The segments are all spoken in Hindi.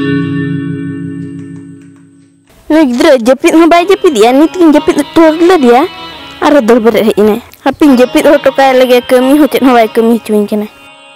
Gidra jepit ho bai jepit ya nitin jepit torla dia ara dol beret hekine hapin jepit ho tokai lagi kami ho chet ho bai kami cuin kena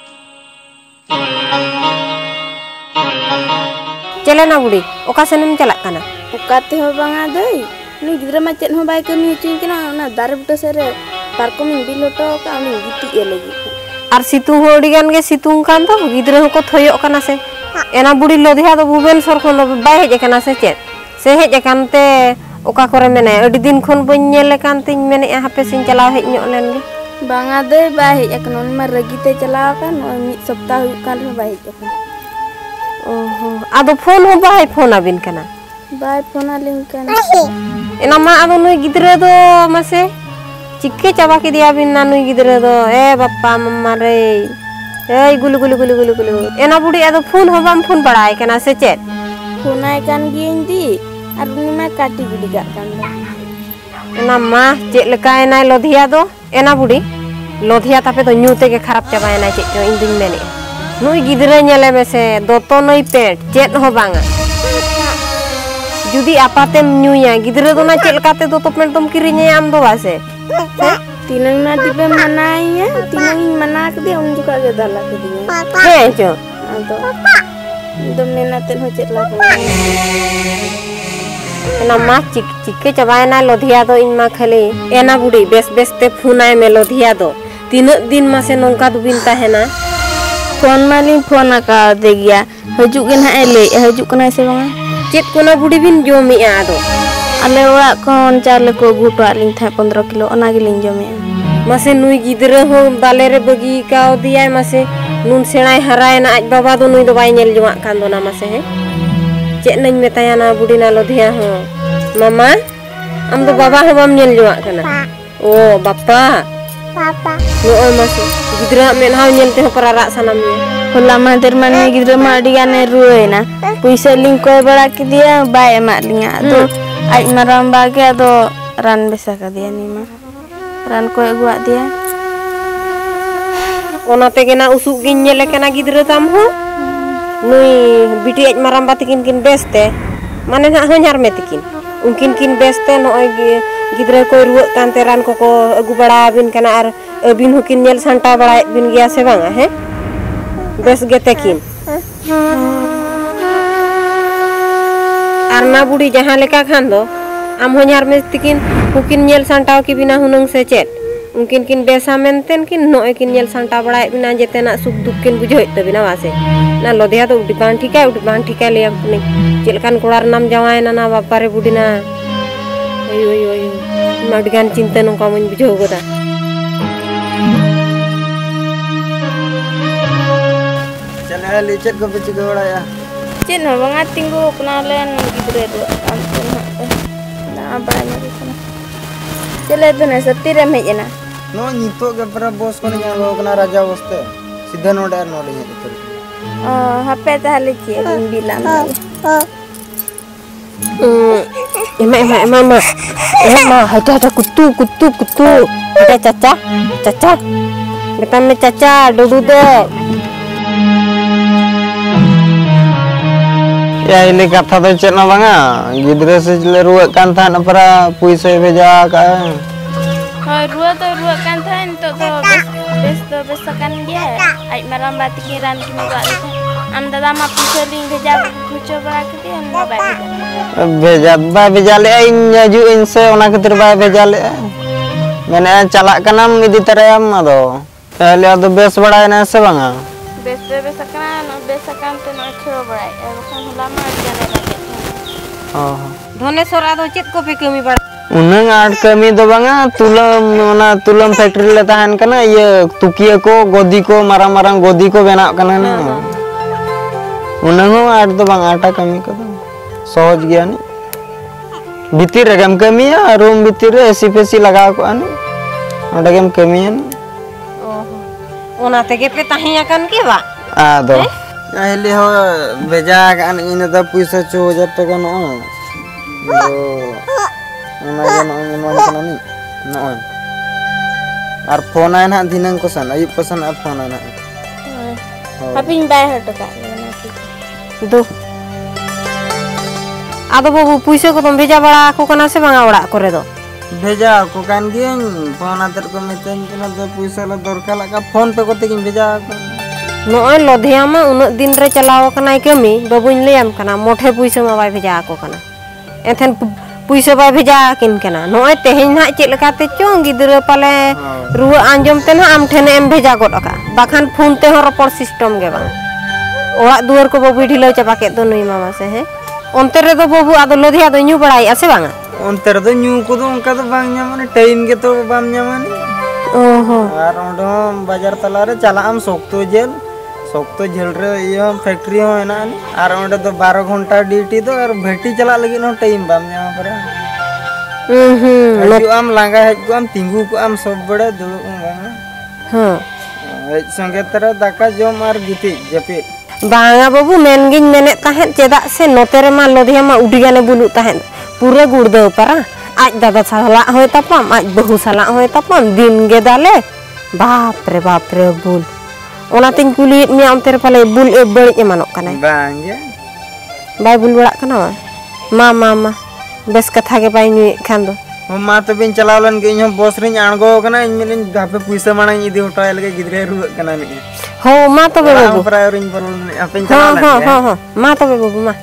Celana budi oka senem celak kana ukate ho bang adai ni gidra ma chet ho bai kami cuin kena na dar buta sere parkom bil hoto ka ami giti ye lagi ar situng hodi gan ge situng kan to gidra ho ko thoyok kana se ena budi lodhiya do buben sor khon bai hej kana se chet se hej kante oka kore mene adi din khon bañ nyele kan tiñ mene hape sin chalaw hej nyok len ge bang adai bai hej akon ma ragite chalaw kan mid saptah huyuk kan bai hej akon ado phone ho bai phone abin kana bai phone alin kan ena ma ado nui gidra do mase चिक्के चाबा के दिया बिन नानु गिदरे दो ए बाप्पा मम्मा रे ए गुलु गुलु गुलु गुलु गुलु एना बुडी आदो फोन हो बाम फोन पड़ाय कना से चेत फोन आय कान गिन दी आर उनी मा काटी गिडी गा कान एना मा चे लका एना लोधिया दो एना बुडी लोधिया तापे तो न्यूते के खराब चाबा एना चे जो इन दिन मेने नुई गिदरे नेले में से दोतो नई पेट चेत हो बांगा जुदी आपाते न्यूया गिदरे दो ना चे लकाते दोतो पेट तुम किरिnya am do wase tinang na dibe manaya tinang manak dia un juga ge dala ke dia he jo ado dom nena ten ho chet la ena ma chikke chabaina lodhiya do in ma khali ena budi bes bes te phunai me lodhiya do tinak din ma se nongka du bin tahena phone malin phone aka de gya hajuk gen ha ele hajuk kana se bang chet kona budi bin jomi ado ale ora kon chale ko gupa ling tha 15 kilo ona giling jome mase nui gidra ho dale re bagi kaw diay mase nun senai harai na aj baba do nui do bai nyel joma kan do na mase he cek nañ metaya na budina lodhiya ho mama am do baba ho bam nyel joma kana oh bappa papa no mase gidra men ha nyel te ho parara sanam ye hola ma der man gidra ma digane ruwe na puisa ling ko bara ke dia bai emak linga to aj maram bage ado ran besa ka dia ni ma ran ko gua dia ona te gena usuk gin nyele kana gidra tam ho nui biti aj maram batikin kin beste mane na ho nyar metikin ungkin kin beste no gidra ko ruwa kan te ran ko agu bada bin kana ar abin hokin nyel santa bada bin gya se banga he bes getekin arna budi jahan leka khan do am ho nyar mestikin hukin nyel santaw ki bina hunung se chet ungkin kin besa menten kin no kin nyel santa bada bina jete na suk dukkin bujhoy te bina wase na lodhiya do udipan thikai le apni chilkan kolar nam jawai na bapare budina oy madigan cinta nong kamun bujho goda chale licet ko pichi ko ya chin ho bang tinggu kena len gidre do ampun na banya kana chele to ne satire me jena no nito ke para bos ko nya lo kena raja boste sidha no dar no le itu hape tahale chi bilang Emma, ada kutu, ada caca, betame caca, dulu deh. Ya ini kata tu cek na banga, gidra se ruwet kan tha na para puisa beja ka. Ruwet kan tha entok to besakan dia. Ai maram batikiran kini gak itu. Am dada ma puisa ling beja kucho bara ke dia na bai. Beja le ain nyaju inse ona ketir bai beja le. Mene calak kanam ngidi tarayam ado. Pehले ado bes bada na se banga. Besakan te no chiro bara. Bukan lama jane lagi. Dhoneswar ado chet ko pe kami bada. Unang art kami do banga tulam factory le tahan kana ye tukia ko godi ko marang godi ko benak kana na. Unang art do bang ata kami ko सहज गया नी भीतर रेगम कमी है रूम भीतर एसी पेसी लगा को आनी ओडगम कमी है ओना तेगे पे ताहिया कन के बा आदो अहिले हो भेजा कान इन द पैसा 4000 টাকা न ओना मन कना नी न और फोन आए ना दिनंग को सन अयुब पसन आ फोन आना अपिन बाय हट का दो आदो बाबू पैसा को तुम भेजा बड़ा को कना से बांगा ओड़ा करे दो भेजा को कान गिन फोन आतर को मितन कना तो पैसा ला दरकार लगा फोन पे कोते गिन भेजा नोय लोधिया मा उन दिन रे चलाव कनाय कमी बाबून लेम कना मोठे पैसा मा बाय भेजा को कना एथन पैसा बाय भेजा किन कना नोय तेहेन ना चेक लकाते चों गिदरा पाले रुआ आंजम ते ना आम ठेने एम भेजा गोड का बाखान फोन ते हो रपड़ सिस्टम गे बांग ओड़ा दुआर को बाबू ढिलो चापा के तो नुई मामा से है onte re do babu ado lodhiya do nyu barai ase banga onte re do nyu ko do onka do bang nyamane time ge to bam nyamane oho ar ondo bazar tala re chala am sokto jel re iyo factory ho ena ani ar onde do 12 ghonta duty do ar bheti chala lagi no time bam nyama pare lo am langa hej ko am tingu ko am sob bade dulu banga hej sange tara daka jom ar giti japi बांगा बाबू मेनगिन मेने ताहें चेदा से नोतेरे मा लोधिया मा उडिगाने बुलु ताहें पूरे गुड़दो परा आज दादा साला होय तापम आज बहु साला होय तापम दिन गे दाले बाप रे बुल ओना तिन कुली मी अंतेरे पाले बुल ए बड़ी एमानो कना बांगे बाय बुल बड़ा कना मा बस कथा के बाय नी खान दो मा तो बिन चलावलन के इन बस रे आणगो कना इन मिन गापे पैसा माना इदी उठाय लगे गिदरे रु कना नि हो मा तो बाबू प्रायोरिन बोलन अपन चलावलन हां मा तो बाबू मा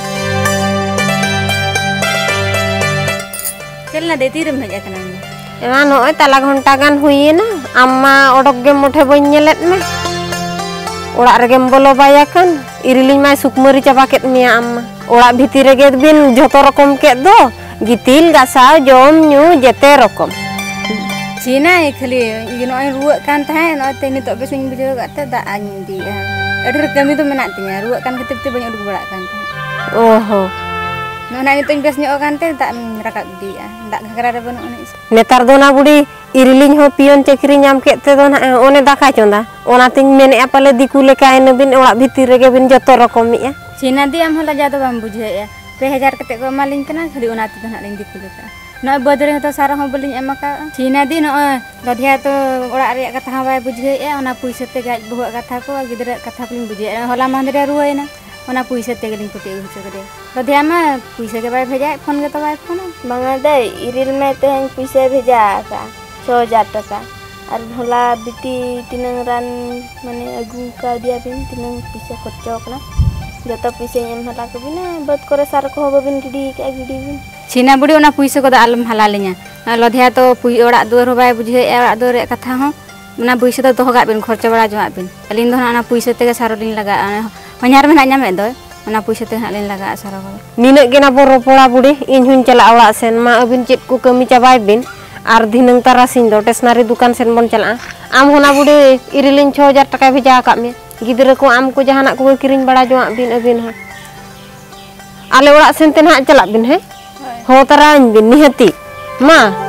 चलना देती रे मजा कना एमा नोय तला घंटा गान हुई ना अम्मा ओडक गे मोठे बन नेलेत में ओड़ा रे बोलो बाया कन इरिलिन मा सुकमरी चाबा केत मिया अम्मा ओड़ा भीती रे गे बिन जतो रकम के दो गितिल गासाव जम न्यू जेते रकम चीना खाली नय रुआ कान थाहे नय ते नितो बेसिन बुझाव गाते दा आनी दी एडर कमी तो मेना तिया रुआ कान खतिर ते बन उडुक बड़ा कान ओहो नोना नितो बेस न्यो कानते दा राकाब दिया दा घगरा रे बनु नेतार दो ना बुडी इरिलिन हो पियन चकरी नाम केते दो ना ओने दाखा चोंदा ओना तिन मेने पाले दिकु लेका इन बिन ओड़ा भीती रे गे बिन जतो रकम मिया चीना दी हम होला जादो बाम बुझाया 2000 कते को मालिन कना खाली ओनाते तो ना लिन दिकु लेका नय बदरे तो सारा हो बलिन एमका चीना दी नय लधिया तो ओड़ा रे कथा बाय बुझाया ओना पैसा ते गाज बहु कथा को गिदरे कथा को बुझाया होला मांदरे रुयना ओना पैसा ते गलिन कुटी हुचे करे लधिया में पैसा के बाय भेजा फोन के तो बाय फोन बांगा दे इरिल में ते पैसा भेजा का 6000 टका और होला बिटी तिनंग रान माने अगु का दिया बिन तिनंग पैसा खर्चा कना जतो पैसा एम हला के बिना बद करे सार को हो बिन गिडी बिन चीना बुड़ी ओना पैसा को आलम हला लिया लधिया तो ओड़ा दुआर बाय बुझे ओड़ा दुआर कथा हो ओना पैसा तो दोगा बिन खर्चा बड़ा जोआ बिन अलिन दो ना पैसा ते सारो लिन लगा हन्यार में नामे दो ओना पैसा ते लिन लगा सारो निने गेना बो रोपड़ा बुड़ी इन हुन चला ओड़ा सेन मा अबिन चेत को कमी चाबाय बिन आर दिनंग तारासिन दो टेसनारी दुकान सेन बन चला आम होना बुड़ी इरिलिन 6000 टका भेजा का में गिदरे को आम को जहाना को किरिन बड़ा जोआ बिन अबिन हा आले ओड़ा सेन ते ना चला बिन है हो तरान बिन निहती मा